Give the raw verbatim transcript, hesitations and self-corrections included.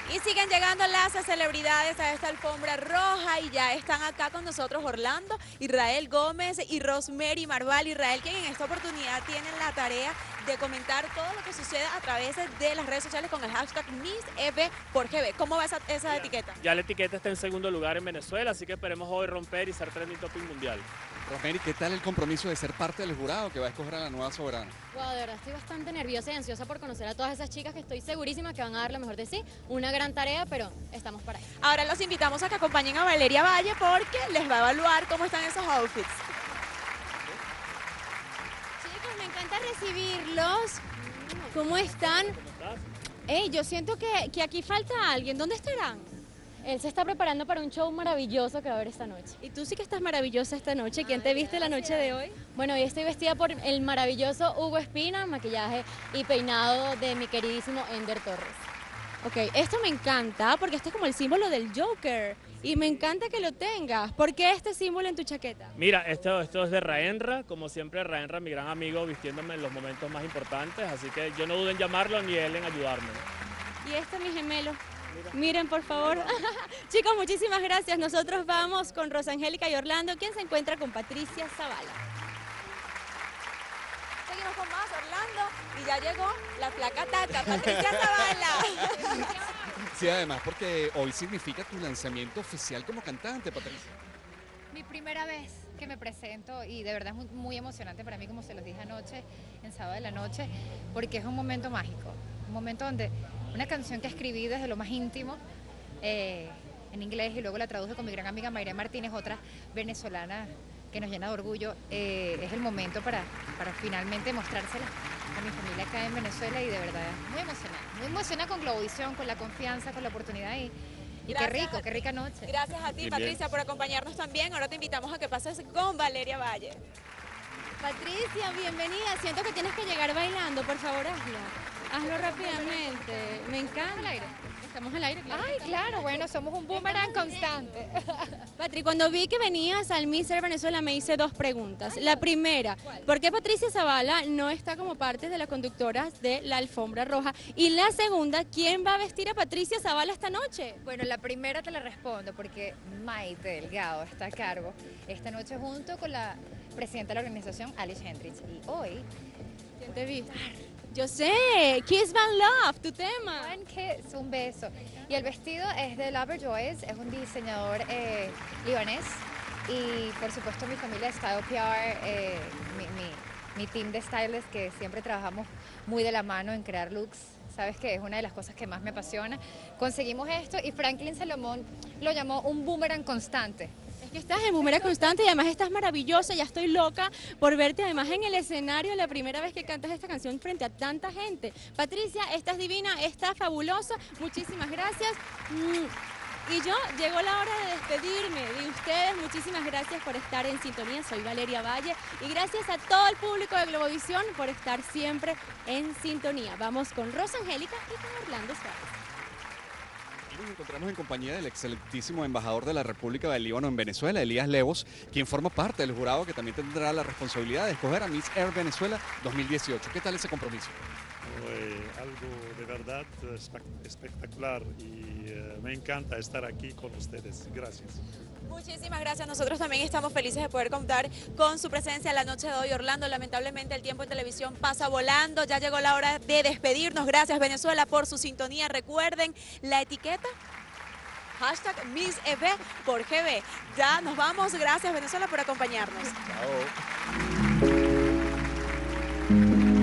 Y siguen llegando las celebridades a esta alfombra roja y ya están acá con nosotros Orlando, Israel Gómez y Rosemary Marval. Israel, quien en esta oportunidad tienen la tarea de comentar todo lo que sucede a través de las redes sociales con el hashtag Miss E V por G B. ¿Cómo va esa, esa ya, etiqueta? Ya la etiqueta está en segundo lugar en Venezuela, así que esperemos hoy romper y ser trending topic mundial. Rosemary, ¿qué tal el compromiso de ser parte del jurado que va a escoger a la nueva soberana? Wow, de verdad estoy bastante nerviosa y ansiosa por conocer a todas esas chicas que estoy segurísima que van a dar lo mejor de sí. Una gran tarea, pero estamos para eso. Ahora los invitamos a que acompañen a Valeria Valle porque les va a evaluar cómo están esos outfits. Chicos, me encanta recibirlos. ¿Cómo están? ¿Cómo estás? Ey, yo siento que, que aquí falta alguien. ¿Dónde estarán? Él se está preparando para un show maravilloso que va a haber esta noche. Y tú sí que estás maravillosa esta noche. ¿Quién te viste la noche de hoy? Bueno, hoy estoy vestida por el maravilloso Hugo Espina, maquillaje y peinado de mi queridísimo Ender Torres. Ok, esto me encanta porque este es como el símbolo del Joker. Y me encanta que lo tengas. ¿Por qué este símbolo en tu chaqueta? Mira, esto, esto es de Raenra, como siempre Raenra, mi gran amigo, vistiéndome en los momentos más importantes, así que yo no dudo en llamarlo ni él en ayudarme. Y este mi gemelo. Miren, por favor. Chicos, muchísimas gracias. Nosotros vamos con Rosangélica y Orlando, quien se encuentra con Patricia Zavala. Seguimos con más, Orlando, y ya llegó la flaca tata, Patricia Zavala. Sí, además porque hoy significa tu lanzamiento oficial como cantante, Patricia. Mi primera vez que me presento y de verdad es muy, muy emocionante para mí, como se los dije anoche, en sábado de la noche, porque es un momento mágico, un momento donde una canción que escribí desde lo más íntimo eh, en inglés y luego la traduje con mi gran amiga Mayra Martínez, otra venezolana que nos llena de orgullo, eh, es el momento para, para finalmente mostrársela a mi familia acá en Venezuela y de verdad muy emocionada, muy emocionada con Globovisión, con la confianza, con la oportunidad y, y qué rico, qué rica noche. Gracias a ti, Bien, Patricia, bien. por acompañarnos también. Ahora te invitamos a que pases con Valeria Valle. Patricia, bienvenida. Siento que tienes que llegar bailando. Por favor, hazlo. Hazlo rápidamente. Me encanta. ¿Al aire? Estamos al aire, claro. Ay, claro, bueno, somos un boomerang constante. Patri, cuando vi que venías al Mister Venezuela me hice dos preguntas. La primera, ¿por qué Patricia Zavala no está como parte de las conductoras de la Alfombra Roja? Y la segunda, ¿quién va a vestir a Patricia Zavala esta noche? Bueno, la primera te la respondo porque Maite Delgado está a cargo esta noche junto con la presidenta de la organización, Alice Hendricks. Y hoy, ¿Quién te viste? Yo sé, Kiss Van Love, tu tema. One Kiss, un beso. Y el vestido es de Lover Joyce, es un diseñador eh, libanés. Y por supuesto mi familia Style P R, eh, mi, mi, mi team de stylists que siempre trabajamos muy de la mano en crear looks. Sabes que es una de las cosas que más me apasiona. Conseguimos esto y Franklin Salomón lo llamó un boomerang constante. Es que estás en Boomerang constante y además estás maravillosa, ya estoy loca por verte además en el escenario la primera vez que cantas esta canción frente a tanta gente. Patricia, estás divina, estás fabulosa, muchísimas gracias. Mm, Y yo, llegó la hora de despedirme de ustedes, muchísimas gracias por estar en sintonía, soy Valeria Valle y gracias a todo el público de Globovisión por estar siempre en sintonía. Vamos con Rosangélica y con Orlando Suárez. Nos encontramos en compañía del excelentísimo embajador de la República del Líbano en Venezuela, Elías Levos, quien forma parte del jurado que también tendrá la responsabilidad de escoger a Miss Air Venezuela dos mil dieciocho. ¿Qué tal ese compromiso? Fue algo de verdad espe- espectacular y eh, me encanta estar aquí con ustedes. Gracias. Muchísimas gracias. Nosotros también estamos felices de poder contar con su presencia la noche de hoy, Orlando. Lamentablemente el tiempo en televisión pasa volando. Ya llegó la hora de despedirnos. Gracias, Venezuela, por su sintonía. Recuerden la etiqueta hashtag Miss E V por G B. Ya nos vamos. Gracias, Venezuela, por acompañarnos. Chao.